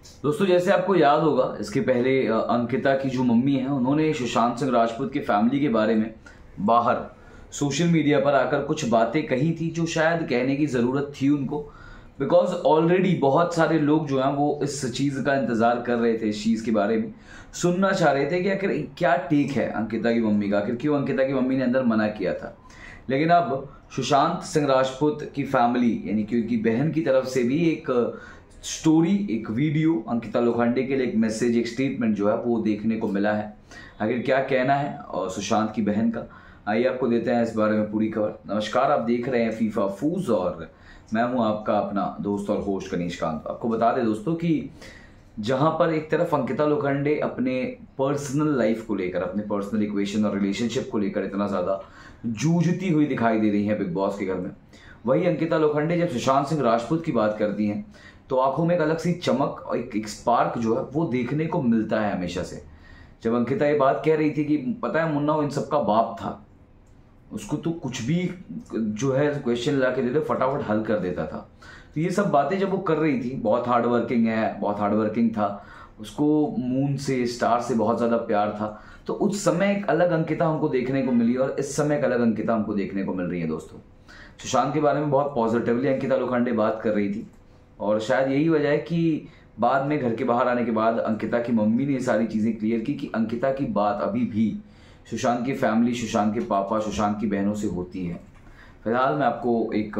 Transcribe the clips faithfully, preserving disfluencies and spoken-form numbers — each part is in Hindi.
दोस्तों जैसे आपको याद होगा, इसके पहले अंकिता की जो मम्मी है उन्होंने सुशांत सिंह राजपूत की फैमिली के बारे में बाहर सोशल मीडिया पर आकर कुछ बातें कही थी जो शायद कहने की ज़रूरत थी उनको, बिकॉज ऑलरेडी बहुत सारे लोग जो हैं वो इस चीज़ का इंतज़ार कर रहे थे, इस चीज़ के बारे में सुनना चाह रहे थे कि आखिर क्या टेक है अंकिता की मम्मी का, आखिर क्यों अंकिता की मम्मी ने अंदर मना किया था। लेकिन अब सुशांत सिंह राजपूत की फैमिली यानी कि उनकी बहन की तरफ से भी एक स्टोरी, एक वीडियो, अंकिता लोखंडे के लिए एक मैसेज, एक स्टेटमेंट जो है वो देखने को मिला है। आखिर क्या कहना है और सुशांत की बहन का, आइए आपको देते हैं इस बारे में पूरी खबर। नमस्कार, आप देख रहे हैं फीफा फूज और मैं हूं आपका अपना दोस्त और होस्ट कनिष्कांत। आपको बता दें दोस्तों कि जहां पर एक तरफ अंकिता लोखंडे अपने पर्सनल लाइफ को लेकर, अपने पर्सनल इक्वेशन और रिलेशनशिप को लेकर इतना ज़्यादा जूझती हुई दिखाई दे रही है बिग बॉस के घर में, वही अंकिता लोखंडे जब सुशांत सिंह राजपूत की बात करती हैं तो आंखों में एक अलग सी चमक और एक, एक स्पार्क जो है वो देखने को मिलता है हमेशा से। जब अंकिता ये बात कह रही थी कि पता है मुन्ना वो इन सबका बाप था, उसको तो कुछ भी जो है क्वेश्चन ला के देते फटाफट हल कर देता था। तो ये सब बातें जब वो कर रही थी, बहुत हार्ड वर्किंग है, बहुत हार्ड वर्किंग था, उसको मून से, स्टार से बहुत ज़्यादा प्यार था, तो उस समय एक अलग अंकिता हमको देखने को मिली और इस समय एक अलग अंकिता हमको देखने को मिल रही है। दोस्तों सुशांत के बारे में बहुत पॉजिटिवली अंकिता लोखंडे बात कर रही थी और शायद यही वजह है कि बाद में घर के बाहर आने के बाद अंकिता की मम्मी ने ये सारी चीज़ें क्लियर की कि अंकिता की बात अभी भी सुशांत की फैमिली, सुशांत के पापा, सुशांत की बहनों से होती है। फिलहाल मैं आपको एक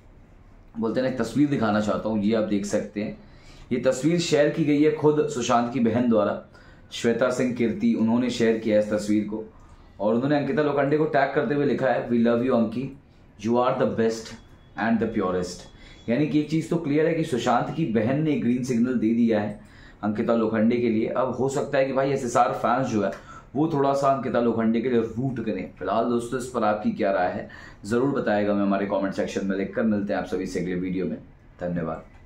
बोलते हैं ना एक तस्वीर दिखाना चाहता हूँ, ये आप देख सकते हैं। ये तस्वीर शेयर की गई है खुद सुशांत की बहन द्वारा, श्वेता सिंह कीर्ति, उन्होंने शेयर किया है इस तस्वीर को और उन्होंने अंकिता लोखंडे को टैग करते हुए लिखा है, we love you Anki, you are the best and the purest. यानी कि एक चीज़ तो क्लियर है कि सुशांत की बहन ने ग्रीन सिग्नल दे दिया है अंकिता लोखंडे के लिए। अब हो सकता है कि भाई एसएसआर फैंस जो है वो थोड़ा सा अंकिता लोखंडे के लिए रूट करें। फिलहाल दोस्तों इस पर आपकी क्या राय है ज़रूर बताएगा, मैं हमारे कमेंट सेक्शन में लिखकर। मिलते हैं आप सभी से अगले वीडियो में, धन्यवाद।